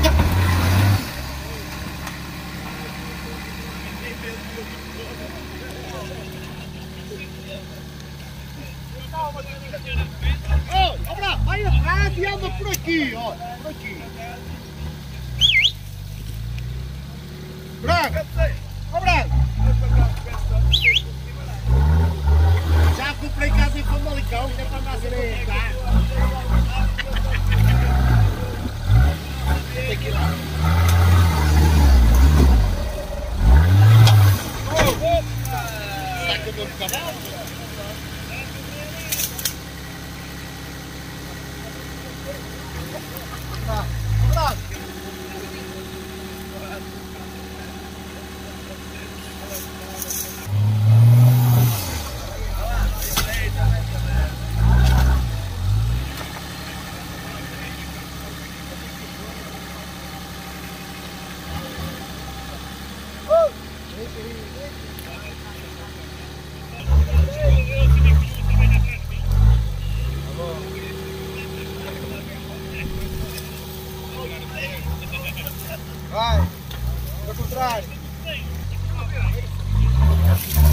Ó, Bravo, vai atrás e anda por aqui, ó. Por aqui. Bravo! Ó, Bravo! Já comprei casa em Famalicão, ainda para andar a ser tem que ir lá. Saca do cavalo? Bravo! Vai, ao contrário.